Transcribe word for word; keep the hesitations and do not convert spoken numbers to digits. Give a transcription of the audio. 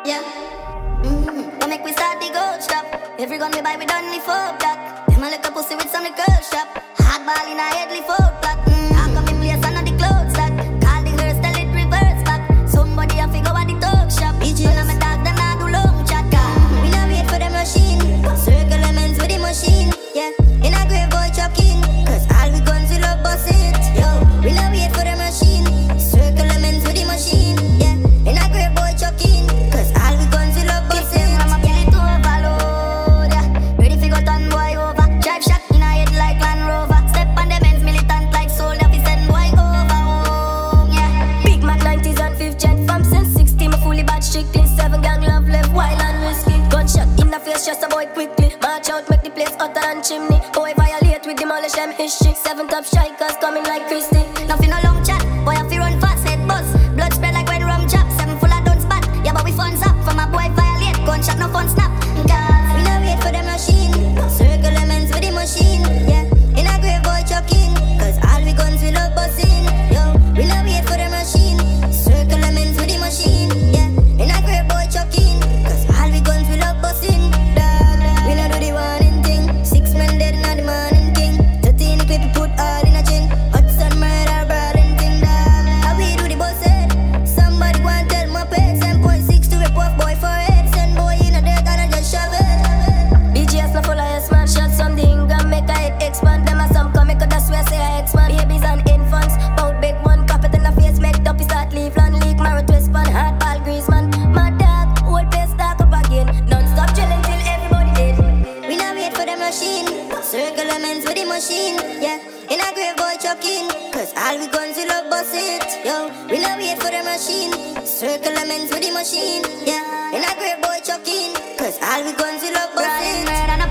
Yeah. Mm-hmm. Don't make we start the gold shop. Every gun we buy, we done live up that. Them a little pussy with some girl shop. Hard ball in a head, live up that. Mm. How come in place and not the clothes that? Call the hearse, tell it reverse back. Somebody a figure at the talk shop. None of my dog, them not do long chat. We not wait for the machine. Circle elements with the machine. Yeah. In a grave boy chucking. Cause all we guns will up bust it. Yo. We not wait for the machine. Circle elements with the machine. Yeah. In a grave boy chucking. Cause all we guns will up bust it. I'ma kill it to overload. Yeah. Ready for go turn boy over. Drive shot in a head like Land Rover. Step on the men's militant like soldier. We send boy over home. Yeah. Big Mac nineties and fifth gen. From since sixty, my fully bad strictly. Seven gang love left wild and risky. Gunshot in the face, just a boy quickly. March out, make the place hotter than chimney. Boy violate, we demolish them history. Seven top strikers coming like Christy. Nothing no long chat, boy have to run fast, head buzz. Blood spread like when rum chop. Seven full of done spot, yeah but we funds up. From a boy violate, gunshot no fun snap. Cause we no wait for the machine. Circle elements with the machine. Yeah, in a grave boy chucking. Cause all we guns will up busting. Yo, we no wait for the machine. Circle elements with the machine. Yeah, in a grave boy chucking. Cause all we guns will up busting. We no do the warning thing. Six men dead in the morning king. Thirteen equip put all in a chin. Hot sun murder brawling thing. How we do the boss head? Somebody want tell my pay. Seven point six to a puff boy for head. Send boy in a dirt and I just shove it. D J S no full of yes man. Shot something and make a head expand. Them a some come make a that's where say I X-man. Babies and infants. Bout big one. Cap it in the face. Make up his start leave land leak. Marrow twist pan. Hard ball grease man. Mad dog. Old pace stack up again. Non-stop chilling till everybody dead. We not wait for the machine. Circle elements with the machine. Yeah, in a grave boy chucking. Cause all we guns will up bust it. Yo, we not wait for the machine. Circle elements with the machine. Yeah, in a grave boy chucking. Cause all we guns will up bust it.